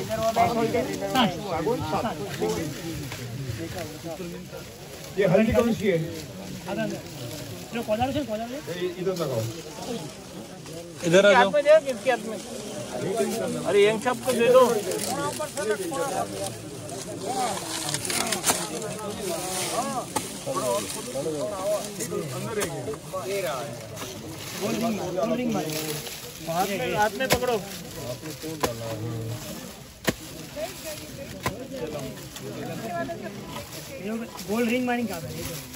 ये हल्दी कौन सी है? इधर लगाओ, इधर आ जाओ। अरे यंग साहब को दे दो। हाथ में पकड़ो। गोल्ड रिंग मारिंग का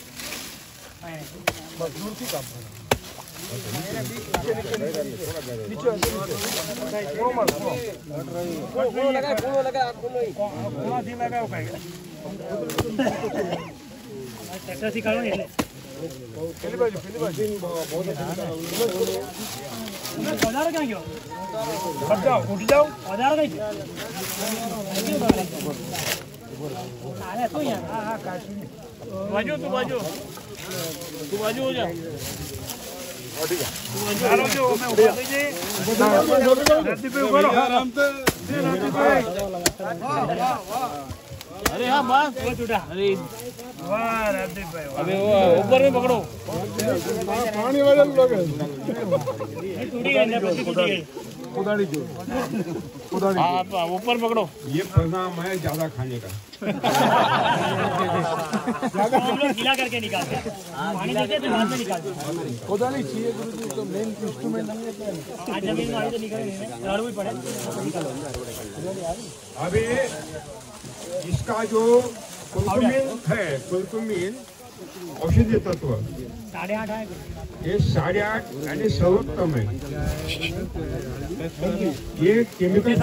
तू बाजू हो जा। अरे हाँ बस अरे अबे वो ऊपर में पकड़ो। पानी वाले लोग आप ऊपर पकड़ो। ये परिणाम है ज्यादा खाने का। हम लोग गीला करके निकालते हैं, पानी देते तो बाद में निकालते हैं। कोदाली चाहिए गुरुजी, तो मेन इंस्ट्रूमेंट नहीं है। आज जमीन में आई तो निकल नहीं, झाड़ू भी पड़े। अभी इसका जो कुलकुमीन है, कुलकुमीन औषधीय तत्व 8.5 है। ये 8.5 यानी सर्वोत्तम है। ये केमिकल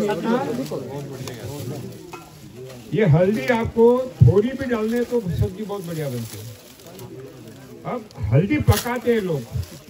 ये हल्दी आपको थोड़ी भी डालने तो सब्जी बहुत बढ़िया बनती है। अब हल्दी पकाते हैं लोग,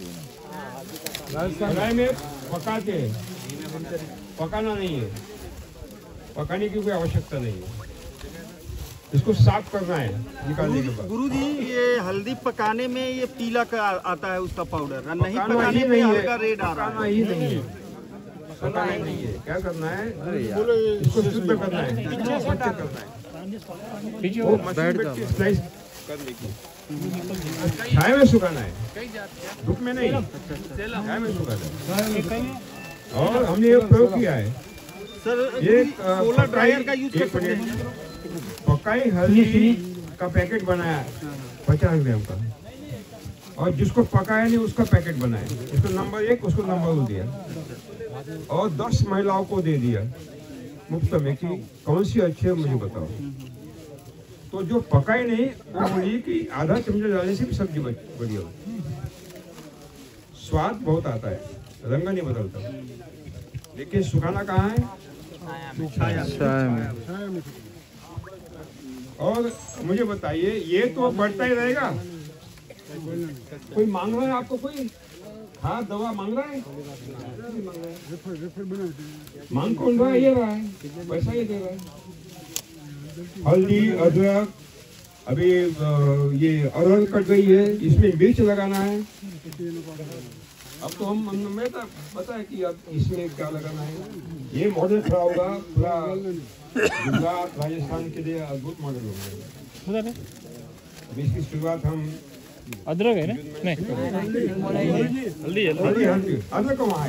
कढ़ाई में पकाते हैं। पकाना नहीं है, पकाने की कोई आवश्यकता नहीं है। इसको साफ करना है निकालने के बाद। गुरुजी ये हल्दी पकाने में ये पीला का आता है उसका पाउडर, नहीं पकाना पकाने ही में नहीं हल्का है, रेड आ रहा पकाना है। ही नहीं है, पकाना ही नहीं है। क्या करना है, इसको शुद्ध करना है, स्वच्छ करना है। वो मशीन में स्लाइस करने की, छाया में सुखाना है, धूप में नहीं, छाया में सुखाना है। और हमने ये प्रयोग किया है। सर ये सोलर ड्रायर का यूज कर सकते हैं। पकाई हल्दी का पैकेट बनाया 50 ग्राम का, और जिसको पकाया नहीं उसका पैकेट बनाया। इसको नंबर 1, उसको नंबर 2 दिया, और 10 महिलाओं को दे दिया मुफ्त में कि कौन सी अच्छी है मुझे बताओ। तो जो पकाई नहीं वो बोली कि आधा चम्मच डालने से भी सब्जी बढ़िया हो, स्वाद बहुत आता है, रंग नहीं बदलता। लेकिन सुखाना कहाँ है? और मुझे बताइए, ये तो बढ़ता ही रहेगा। कोई मांग रहा है आपको, कोई खाद दवा मांग रहा है? मांग कौन रहा है? ये रहा है, पैसा ये दे रहा है। हल्दी, अदरक, अभी ये अरहर कट गई है, इसमें मिर्च लगाना है। अब तो हमें तो पता है कि अब इसमें क्या लगाना है। ये मॉडल खड़ा होगा पूरा गुजरात, राजस्थान के लिए अद्भुत मॉडल होगा। अभी इसकी शुरुआत हम अदरक है ना? नहीं हल्दी अदरक वहाँ है।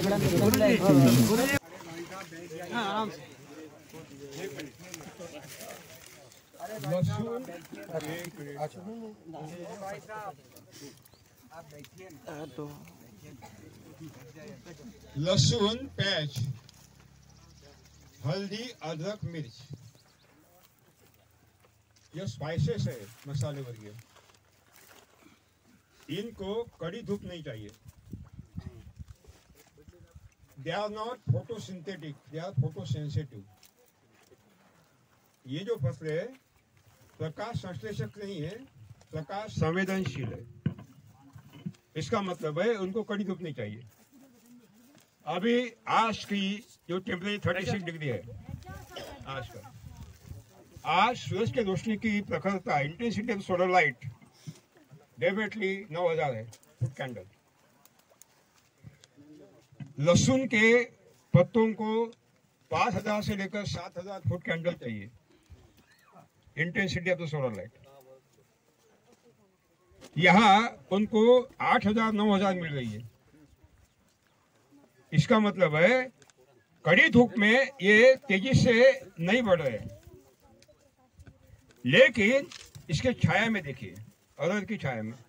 लहसुन, प्याज, हल्दी, अदरक, मिर्च, ये स्पाइसेस है, मसाले वर्गीय। इनको कड़ी धूप नहीं चाहिए। They are not photosynthetic, they are photosensitive. ये जो फसलें है प्रकाश संश्लेषक नहीं है, प्रकाश संवेदनशील है। इसका मतलब है उनको कड़ी धूप नहीं चाहिए। अभी आज की जो टेम्परेचर 36 डिग्री है आज का, आज सूरज की रोशनी की प्रखरता, intensity of solar light definitely 9000 है फुट कैंडल। लहसुन के पत्तों को 5,000 से लेकर 7,000 फुट कैंडल चाहिए, intensity of the solar light. यहाँ उनको 8,000 9,000 मिल रही है। इसका मतलब है कड़ी धूप में ये तेजी से नहीं बढ़ रहे, लेकिन इसके छाया में देखिए, अरहर की छाया में,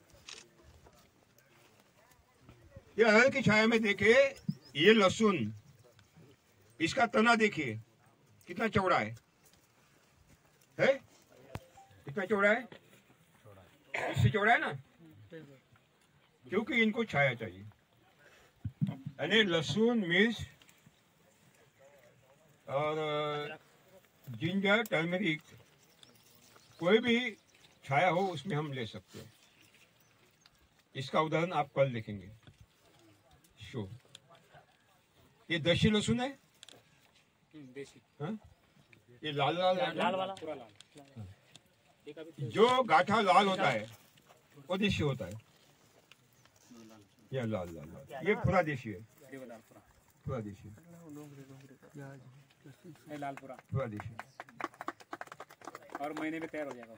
ये अरहर की छाया में देखिए, ये लहसुन, इसका तना देखिए कितना चौड़ा है? कितना चौड़ा है? इससे चौड़ा है ना, क्योंकि इनको छाया चाहिए। यानी लहसुन, मिर्च और जिंजर, टर्मरिक, कोई भी छाया हो उसमें हम ले सकते हैं। इसका उदाहरण आप कल देखेंगे। शो ये देशी लहसुन है, देसी। हाँ? ये लाल लाल लाल वाला पूरा लाल। जो गाठा लाल होता है वो देशी होता है। ये लाल लाल लाल, ये पूरा देशी है, पूरा देशी, लाल पूरा पूरा देशी। और महीने में तैयार हो जाएगा।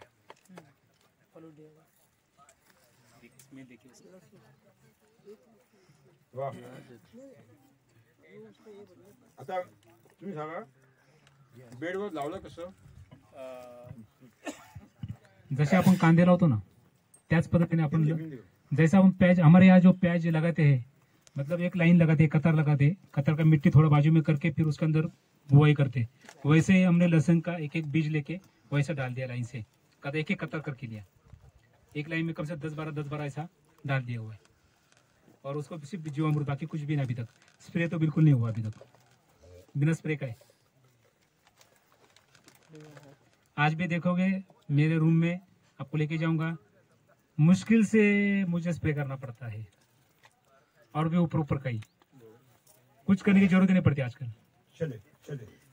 इसमें देखिए, वा आता तुम्ही सांगा बेडवर लावलं कसं? जैसे अपन कांदे लावतो ना त्याच पद्धतीने अपन जैसा हम प्याज, हमारे यहाँ जो प्याज लगाते हैं, मतलब एक लाइन लगाते हैं, कतार लगाते हैं, कतार का मिट्टी थोड़ा बाजू में करके फिर उसके अंदर बुआई करते, वैसे ही हमने लहसुन का एक एक बीज लेके वैसा डाल दिया लाइन से, कदा एक एक कतार करके लिया, एक लाइन में कम से 10-12 ऐसा डाल दिया हुआ है। और उसको सिर्फ जीवामृत, बाकी कुछ भी नहीं, अभी तक स्प्रे तो बिल्कुल नहीं हुआ अभी तक, बिना स्प्रे का है। आज भी देखोगे मेरे रूम में, आपको लेके जाऊंगा, मुश्किल से मुझे स्प्रे करना पड़ता है, और भी ऊपर ऊपर का ही, कुछ करने की जरूरत नहीं पड़ती आजकल। चले चले